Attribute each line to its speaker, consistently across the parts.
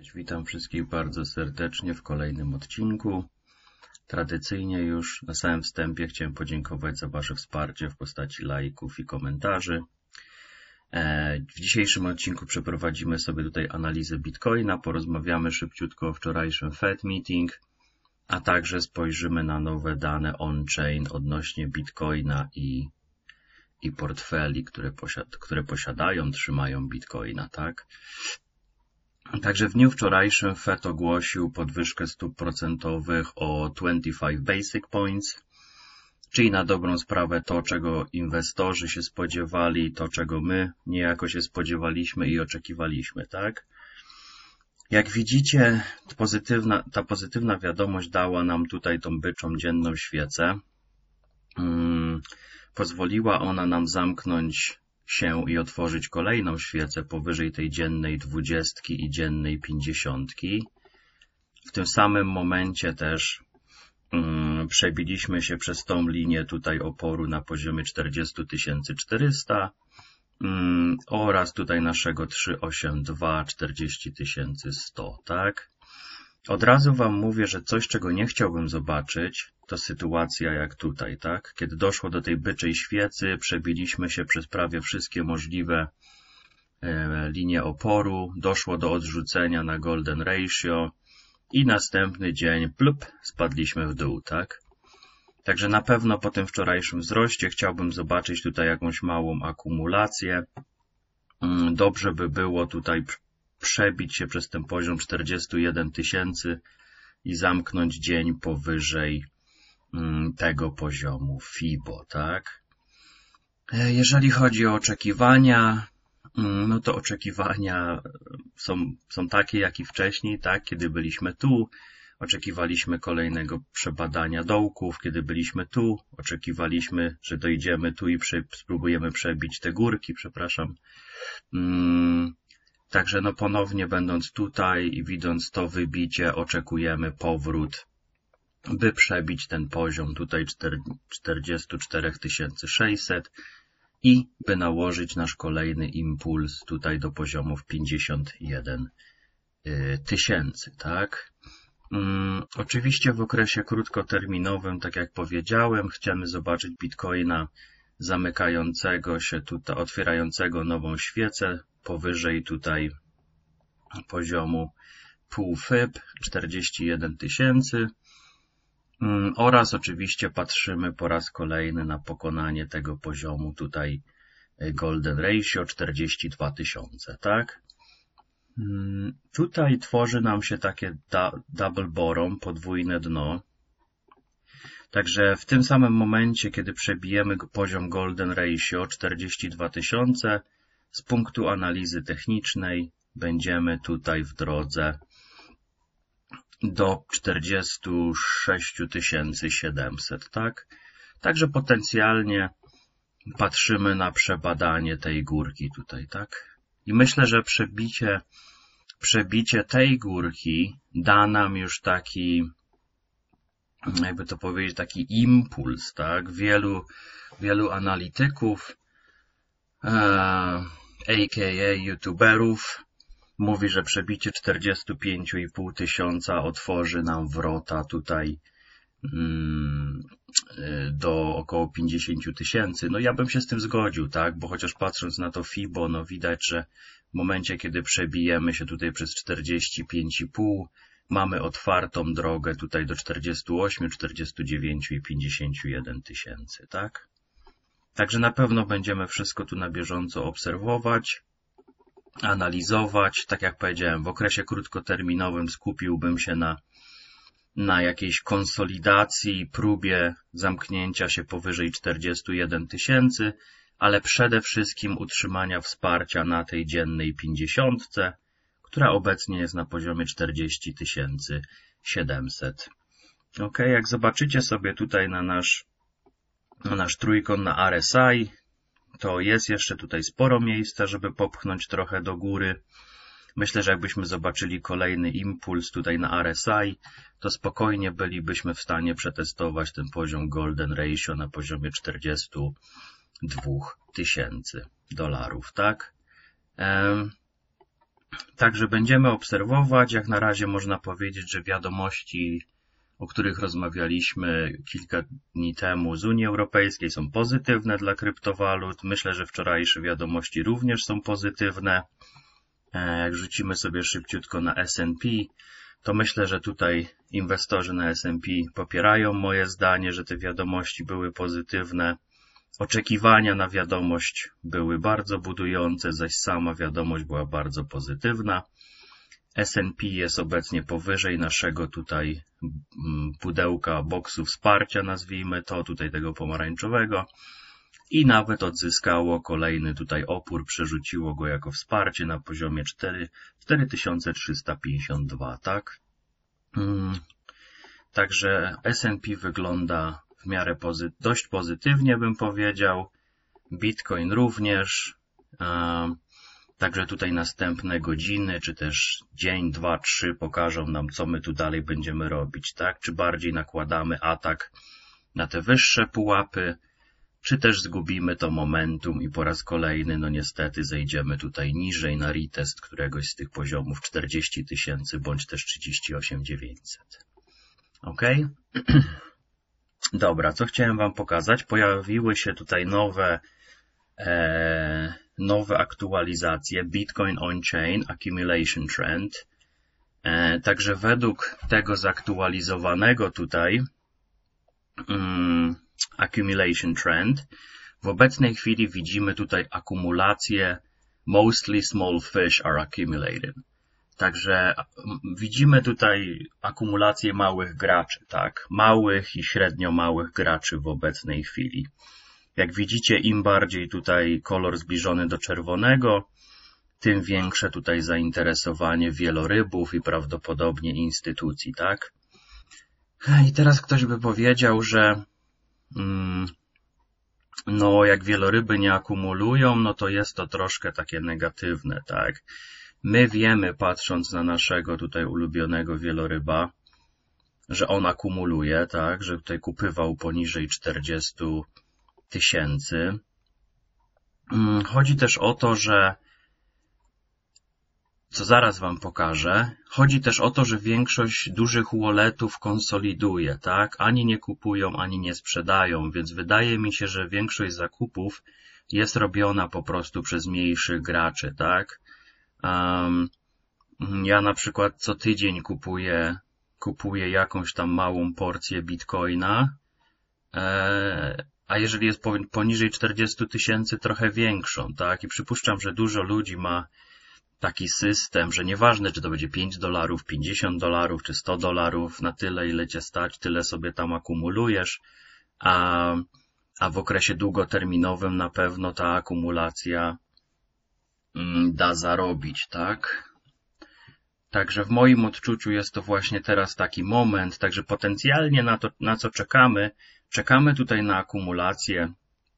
Speaker 1: Cześć, witam wszystkich bardzo serdecznie w kolejnym odcinku. Tradycyjnie już na samym wstępie chciałem podziękować za Wasze wsparcie w postaci lajków i komentarzy. W dzisiejszym odcinku przeprowadzimy sobie tutaj analizę Bitcoina, porozmawiamy szybciutko o wczorajszym Fed Meeting, a także spojrzymy na nowe dane on-chain odnośnie Bitcoina i portfeli, które posiadają, trzymają Bitcoina, tak? Także w dniu wczorajszym Fed ogłosił podwyżkę stóp procentowych o 25 basic points, czyli na dobrą sprawę to, czego inwestorzy się spodziewali, to, czego my niejako się spodziewaliśmy i oczekiwaliśmy, tak? Jak widzicie, ta pozytywna wiadomość dała nam tutaj tą byczą dzienną świecę. Pozwoliła ona nam zamknąć się i otworzyć kolejną świecę powyżej tej dziennej 20 i dziennej 50. W tym samym momencie też przebiliśmy się przez tą linię tutaj oporu na poziomie 40 400 oraz tutaj naszego 382 40 100, tak? Od razu Wam mówię, że coś, czego nie chciałbym zobaczyć, to sytuacja jak tutaj, tak? Kiedy doszło do tej byczej świecy, przebiliśmy się przez prawie wszystkie możliwe linie oporu, doszło do odrzucenia na golden ratio i następny dzień, plup, spadliśmy w dół, tak? Także na pewno po tym wczorajszym wzroście chciałbym zobaczyć tutaj jakąś małą akumulację. Dobrze by było tutaj przebić się przez ten poziom 41 000 i zamknąć dzień powyżej tego poziomu FIBO, tak? Jeżeli chodzi o oczekiwania, no to oczekiwania są takie, jak i wcześniej, tak? Kiedy byliśmy tu, oczekiwaliśmy kolejnego przebadania dołków, kiedy byliśmy tu, oczekiwaliśmy, że dojdziemy tu i spróbujemy przebić te górki, przepraszam. Także no ponownie będąc tutaj i widząc to wybicie, oczekujemy powrót, by przebić ten poziom tutaj 44 600 i by nałożyć nasz kolejny impuls tutaj do poziomów 51 000, tak? Oczywiście w okresie krótkoterminowym, tak jak powiedziałem, chcemy zobaczyć Bitcoina zamykającego się tutaj, otwierającego nową świecę powyżej tutaj poziomu pół FIB 41 000 oraz oczywiście patrzymy po raz kolejny na pokonanie tego poziomu tutaj golden ratio 42 000, tak? Tutaj tworzy nam się takie double bottom, podwójne dno. Także w tym samym momencie, kiedy przebijemy poziom golden ratio 42 000, z punktu analizy technicznej będziemy tutaj w drodze do 46 700, tak? Także potencjalnie patrzymy na przebadanie tej górki tutaj, tak? I myślę, że przebicie tej górki da nam już taki, jakby to powiedzieć, taki impuls, tak? Wielu analityków, a.k.a. youtuberów, mówi, że przebicie 45,5 tysiąca otworzy nam wrota tutaj do około 50 000. No ja bym się z tym zgodził, tak? Bo chociaż patrząc na to FIBO, no widać, że w momencie, kiedy przebijemy się tutaj przez 45,5, mamy otwartą drogę tutaj do 48, 49 i 51 000, tak? Także na pewno będziemy wszystko tu na bieżąco obserwować, analizować. Tak jak powiedziałem, w okresie krótkoterminowym skupiłbym się na jakiejś konsolidacji, próbie zamknięcia się powyżej 41 000, ale przede wszystkim utrzymania wsparcia na tej dziennej 50, która obecnie jest na poziomie 40 700. Ok, jak zobaczycie sobie tutaj na nasz trójkąt na RSI, to jest jeszcze tutaj sporo miejsca, żeby popchnąć trochę do góry. Myślę, że jakbyśmy zobaczyli kolejny impuls tutaj na RSI, to spokojnie bylibyśmy w stanie przetestować ten poziom golden ratio na poziomie 42 000 $, tak? Także będziemy obserwować. Jak na razie można powiedzieć, że wiadomości, o których rozmawialiśmy kilka dni temu z Unii Europejskiej, są pozytywne dla kryptowalut. Myślę, że wczorajsze wiadomości również są pozytywne. Jak rzucimy sobie szybciutko na S&P, to myślę, że tutaj inwestorzy na S&P popierają moje zdanie, że te wiadomości były pozytywne. Oczekiwania na wiadomość były bardzo budujące, zaś sama wiadomość była bardzo pozytywna. S&P jest obecnie powyżej naszego tutaj pudełka boksu wsparcia, nazwijmy to, tutaj tego pomarańczowego. I nawet odzyskało kolejny tutaj opór, przerzuciło go jako wsparcie na poziomie 4352, tak? Także S&P wygląda w miarę dość pozytywnie, bym powiedział. Bitcoin również. Także tutaj następne godziny, czy też dzień, 2, 3 pokażą nam, co my tu dalej będziemy robić, tak? Czy bardziej nakładamy atak na te wyższe pułapy, czy też zgubimy to momentum i po raz kolejny, no niestety, zejdziemy tutaj niżej na retest któregoś z tych poziomów 40 000 bądź też 38 900. Ok? Dobra, co chciałem Wam pokazać? Pojawiły się tutaj nowe aktualizacje Bitcoin On-Chain Accumulation Trend. Także według tego zaktualizowanego tutaj Accumulation Trend w obecnej chwili widzimy tutaj akumulację Mostly small fish are accumulated. Także widzimy tutaj akumulację małych graczy, tak? Małych i średnio małych graczy w obecnej chwili. Jak widzicie, im bardziej tutaj kolor zbliżony do czerwonego, tym większe tutaj zainteresowanie wielorybów i prawdopodobnie instytucji, tak? I teraz ktoś by powiedział, że no jak wieloryby nie akumulują, no to jest to troszkę takie negatywne, tak? My wiemy, patrząc na naszego tutaj ulubionego wieloryba, że on akumuluje, tak? Że tutaj kupywał poniżej 40 000. Chodzi też o to, że co zaraz Wam pokażę, chodzi też o to, że większość dużych walletów konsoliduje, tak? Ani nie kupują, ani nie sprzedają, więc wydaje mi się, że większość zakupów jest robiona po prostu przez mniejszych graczy, tak? Ja na przykład co tydzień kupuję jakąś tam małą porcję bitcoina, a jeżeli jest poniżej 40 000, trochę większą, tak? I przypuszczam, że dużo ludzi ma taki system, że nieważne, czy to będzie $5, $50 czy $100, na tyle, ile cię stać, tyle sobie tam akumulujesz, a w okresie długoterminowym na pewno ta akumulacja da zarobić, tak? Także w moim odczuciu jest to właśnie teraz taki moment, także potencjalnie na co czekamy? Czekamy tutaj na akumulację,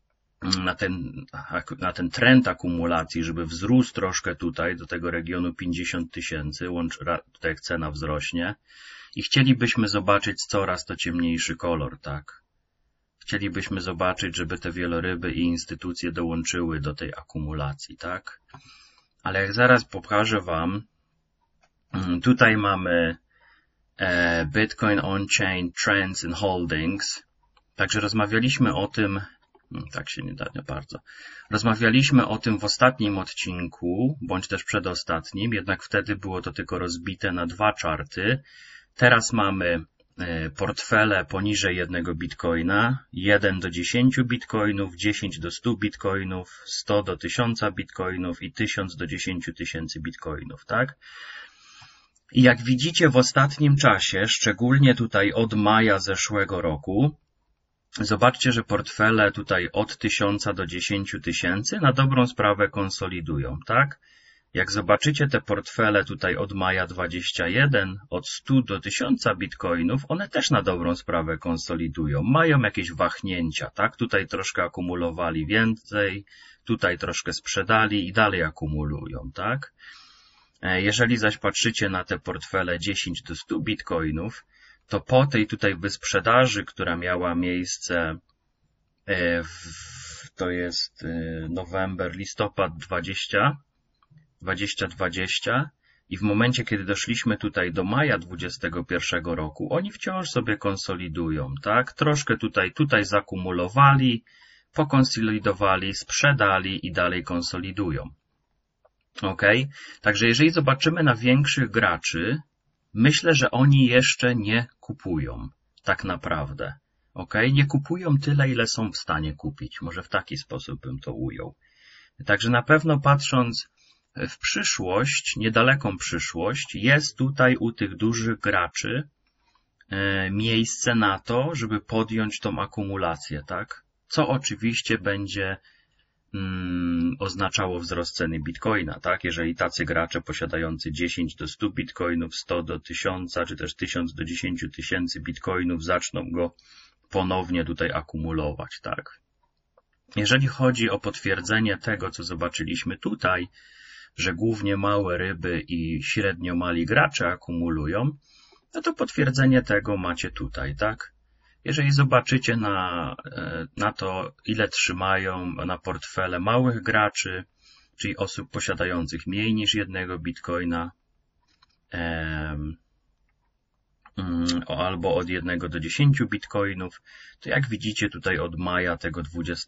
Speaker 1: na ten trend akumulacji, żeby wzrósł troszkę tutaj do tego regionu 50 000, tutaj jak cena wzrośnie i chcielibyśmy zobaczyć coraz to ciemniejszy kolor, tak? Chcielibyśmy zobaczyć, żeby te wieloryby i instytucje dołączyły do tej akumulacji, tak? Ale jak zaraz pokażę Wam, tutaj mamy Bitcoin On-Chain Trends and Holdings. Także rozmawialiśmy o tym, tak się nie da bardzo. Rozmawialiśmy o tym w ostatnim odcinku, bądź też przedostatnim, jednak wtedy było to tylko rozbite na 2 czarty. Teraz mamy portfele poniżej 1 bitcoina, 1 do 10 bitcoinów, 10 do 100 bitcoinów, 100 do 1000 bitcoinów i 1000 do 10 000 bitcoinów, tak? I jak widzicie w ostatnim czasie, szczególnie tutaj od maja zeszłego roku, zobaczcie, że portfele tutaj od 1000 do 10 000 na dobrą sprawę konsolidują, tak? Jak zobaczycie te portfele tutaj od maja 21, od 100 do 1000 bitcoinów, one też na dobrą sprawę konsolidują. Mają jakieś wahnięcia, tak? Tutaj troszkę akumulowali więcej, tutaj troszkę sprzedali i dalej akumulują, tak? Jeżeli zaś patrzycie na te portfele 10 do 100 bitcoinów, to po tej tutaj wysprzedaży, która miała miejsce to jest listopad 20, 2020 i w momencie, kiedy doszliśmy tutaj do maja 2021 roku, oni wciąż sobie konsolidują, tak? Troszkę tutaj zakumulowali, pokonsolidowali, sprzedali i dalej konsolidują. Ok? Także jeżeli zobaczymy na większych graczy, myślę, że oni jeszcze nie kupują, tak naprawdę. Ok? Nie kupują tyle, ile są w stanie kupić. Może w taki sposób bym to ujął. Także na pewno patrząc w przyszłość, niedaleką przyszłość, jest tutaj u tych dużych graczy miejsce na to, żeby podjąć tą akumulację, tak? Co oczywiście będzie oznaczało wzrost ceny bitcoina, tak? Jeżeli tacy gracze posiadający 10 do 100 bitcoinów, 100 do 1000, czy też 1000 do 10 tysięcy bitcoinów zaczną go ponownie tutaj akumulować, tak? Jeżeli chodzi o potwierdzenie tego, co zobaczyliśmy tutaj, że głównie małe ryby i średnio mali gracze akumulują, no to potwierdzenie tego macie tutaj, tak? Jeżeli zobaczycie na to, ile trzymają na portfele małych graczy, czyli osób posiadających mniej niż jednego bitcoina, albo od 1 do 10 bitcoinów, to jak widzicie tutaj od maja tego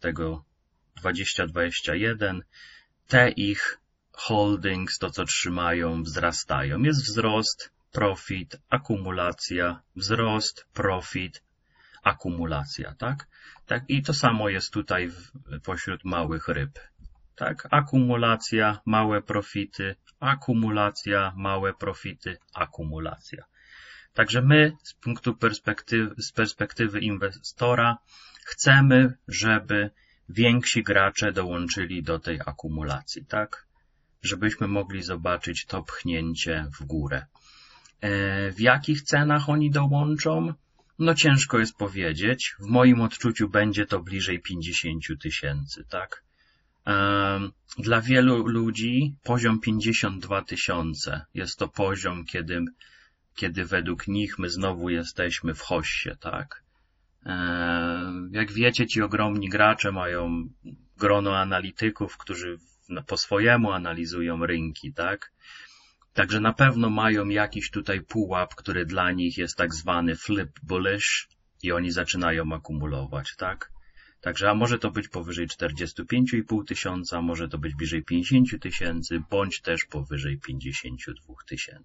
Speaker 1: 2021 te ich holdings, to co trzymają, wzrastają. Jest wzrost, profit, akumulacja, wzrost, profit, akumulacja, tak? Tak, i to samo jest tutaj pośród małych ryb. Tak? Akumulacja, małe profity, akumulacja, małe profity, akumulacja. Także my z perspektywy inwestora chcemy, żeby więksi gracze dołączyli do tej akumulacji, tak? Żebyśmy mogli zobaczyć to pchnięcie w górę. W jakich cenach oni dołączą? No ciężko jest powiedzieć. W moim odczuciu będzie to bliżej 50 000, tak? Dla wielu ludzi poziom 52 000 jest to poziom, kiedy według nich my znowu jesteśmy w hossie, tak? Jak wiecie, ci ogromni gracze mają grono analityków, którzy po swojemu analizują rynki, tak? Także na pewno mają jakiś tutaj pułap, który dla nich jest tak zwany flip bullish i oni zaczynają akumulować, tak? Także a może to być powyżej 45,5 tysiąca, może to być bliżej 50 000, bądź też powyżej 52 000.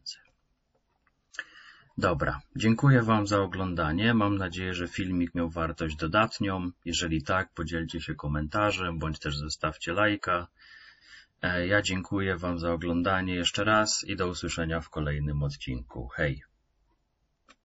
Speaker 1: Dobra, dziękuję Wam za oglądanie. Mam nadzieję, że filmik miał wartość dodatnią. Jeżeli tak, podzielcie się komentarzem, bądź też zostawcie lajka. Ja dziękuję Wam za oglądanie jeszcze raz i do usłyszenia w kolejnym odcinku. Hej!